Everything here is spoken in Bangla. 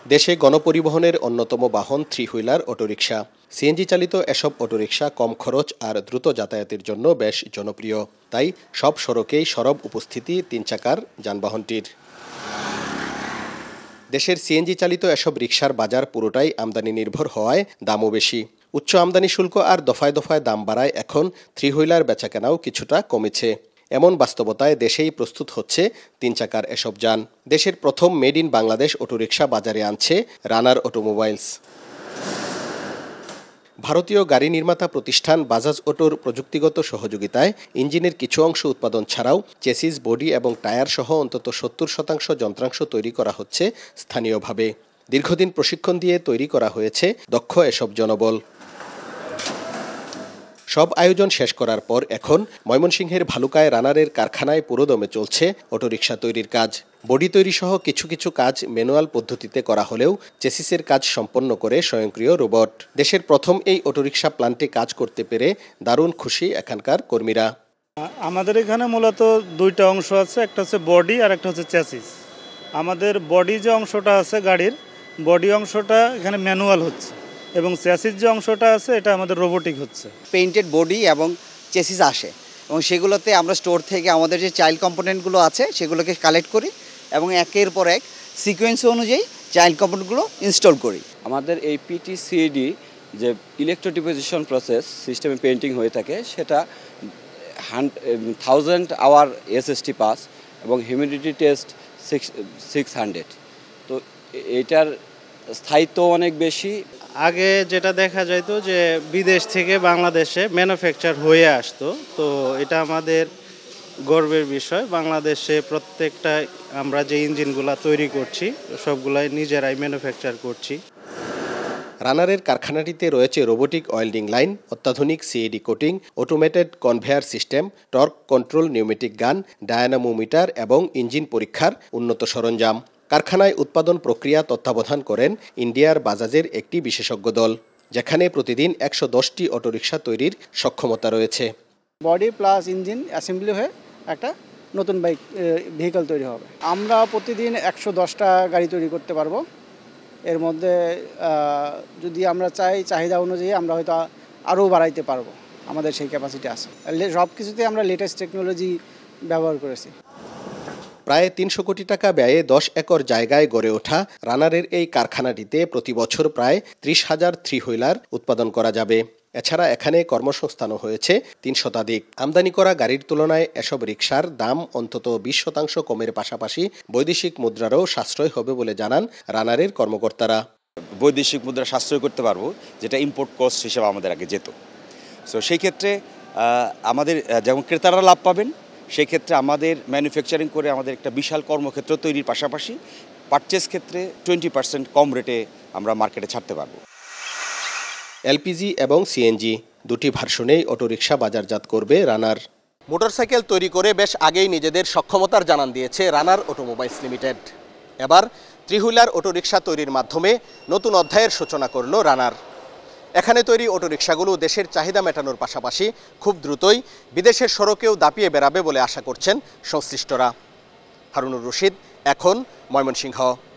দেশে গণপরিবহনের অন্যতম বাহন থ্রি হুইলার অটোরিকশা। সিএনজি চালিত এসব অটোরিকশা কম খরচ আর দ্রুত যাতায়াতের জন্য বেশ জনপ্রিয়। তাই সব সড়কেই সরব উপস্থিতি তিন চাকার যানবাহনটির। দেশের সিএনজি চালিত এসব রিকশার বাজার পুরোটাই আমদানি নির্ভর হওয়ায় দামও বেশি। উচ্চ আমদানি শুল্ক আর দফায় দফায় দাম বাড়ায় এখন থ্রি হুইলার বেচাকেনাও কিছুটা কমেছে। এমন বাস্তবতায় দেশেই প্রস্তুত হচ্ছে তিন চাকার এসব যান। দেশের প্রথম মেড ইন বাংলাদেশ অটোরিকশা বাজারে আনছে রানার অটোমোবাইলস। ভারতীয় গাড়ি নির্মাতা প্রতিষ্ঠান বাজাজ অটোর প্রযুক্তিগত সহযোগিতায় ইঞ্জিনের কিছু অংশ উৎপাদন ছাড়াও চেসিস, বডি এবং টায়ার সহ অন্তত ৭০% যন্ত্রাংশ তৈরি করা হচ্ছে স্থানীয়ভাবে। দীর্ঘদিন প্রশিক্ষণ দিয়ে তৈরি করা হয়েছে দক্ষ এসব জনবল। সব আয়োজন শেষ করার পর এখন ময়মনসিংহের ভালুকায় রানারের কারখানায় পুরোদমে চলছে অটোরিকশা তৈরির কাজ। বডি তৈরি সহ কিছু কিছু কাজ ম্যানুয়াল পদ্ধতিতে করা হলেও চেসিসের কাজ সম্পন্ন করে স্বয়ংক্রিয় রোবট। দেশের প্রথম এই অটোরিকশা প্ল্যান্টে কাজ করতে পেরে দারুণ খুশি এখানকার কর্মীরা। আমাদের এখানে মূলত দুইটা অংশ আছে, একটা হচ্ছে বডি আর একটা হচ্ছে চেসিস। আমাদের বডি যে অংশটা আছে গাড়ির বডি অংশটা এখানে ম্যানুয়াল হচ্ছে এবং চেসিস যে অংশটা আছে এটা আমাদের রোবোটিক হচ্ছে। পেইন্টেড বডি এবং চেসিস আসে এবং সেগুলোতে আমরা স্টোর থেকে আমাদের যে চাইল্ড কম্পোনেন্টগুলো আছে সেগুলোকে কালেক্ট করি এবং একের পর এক সিকোয়েন্স অনুযায়ী চাইল্ড কম্পোনেন্টগুলো ইনস্টল করি। আমাদের এই পিটিসিডি যে ইলেকট্রোডিপোজিশন প্রসেস সিস্টেমে পেইন্টিং হয়ে থাকে সেটা 1000 আওয়ার এসএসটি পাস এবং হিউমিডিটি টেস্ট 600। তো এটার স্থায়িত্ব অনেক বেশি। আগে যেটা দেখা যাইতো যে বিদেশ থেকে বাংলাদেশে ম্যানুফ্যাকচার হয়ে আসতো, তো এটা আমাদের গর্বের বিষয়। বাংলাদেশে প্রত্যেকটা আমরা যে ইঞ্জিনগুলা তৈরি করছি সবগুলাই নিজেরাই ম্যানুফ্যাকচার করছি। রানারের কারখানাটিতে রয়েছে রোবোটিক ওয়েল্ডিং লাইন, অত্যাধুনিক CAD coating, automated conveyor system, torque control pneumatic gun, dynamometer এবং ইঞ্জিন পরীক্ষার উন্নত সরঞ্জাম। কারখানায় উৎপাদন প্রক্রিয়া তত্ত্বাবধান করেন ইন্ডিয়ার বাজাজের একটি বিশেষজ্ঞ দল, যেখানে প্রতিদিন ১১০টি অটোরিকশা তৈরির সক্ষমতা রয়েছে। বডি প্লাস ইঞ্জিন অ্যাসেম্বলি হয়ে একটা নতুন ভেহিকল তৈরি হবে। আমরা প্রতিদিন ১১০টা গাড়ি তৈরি করতে পারবো। এর মধ্যে যদি আমরা চাহিদা অনুযায়ী আমরা হয়তো আরও বাড়াইতে পারবো। আমাদের সেই ক্যাপাসিটি আছে। সব কিছুতে আমরা লেটেস্ট টেকনোলজি ব্যবহার করেছি। প্রায় ৩০০ কোটি টাকা ব্যয়ে ১০ একর জায়গায় গড়ে ওঠা রানারের এই কারখানাটিতে প্রতি বছর প্রায় ৩০,০০০ থ্রি হুইলার উৎপাদন করা যাবে। এছাড়া এখানে কর্মসংস্থানও হয়েছে ৩ শতাধিক। আমদানি করা গাড়ির তুলনায় এসব রিকশার দাম অন্তত ২০% কমের পাশাপাশি বৈদেশিক মুদ্রারও সাশ্রয় হবে বলে জানান রানারের কর্মকর্তারা। বৈদেশিক মুদ্রা সাশ্রয় করতে পারবো, যেটা ইম্পোর্ট কস্ট হিসেবে আমাদের আগে যেত। সো সেই ক্ষেত্রে আমাদের যেমন ক্রেতারা লাভ পাবেন, সেই ক্ষেত্রে আমাদের ম্যানুফ্যাকচারিং করে আমাদের একটা বিশাল কর্মক্ষেত্র তৈরির পাশাপাশি পারচেজ ক্ষেত্রে 20% কম রেটে আমরা মার্কেটে ছাড়তে পারবো। এলপিজি এবং সিএনজি দুটি ভার্সনেই অটোরিকশা বাজারজাত করবে রানার। মোটরসাইকেল তৈরি করে বেশ আগেই নিজেদের সক্ষমতার জানান দিয়েছে রানার অটোমোবাইলস লিমিটেড। এবার থ্রি হুইলার অটোরিকশা তৈরির মাধ্যমে নতুন অধ্যায়ের সূচনা করল রানার। এখানে তৈরি অটোরিকশাগুলো দেশের চাহিদা মেটানোর পাশাপাশি খুব দ্রুতই বিদেশের সড়কেও দাপিয়ে বেড়াবে বলে আশা করছেন সংশ্লিষ্টরা। হারুনুর রশিদ, এখন, ময়মনসিংহ।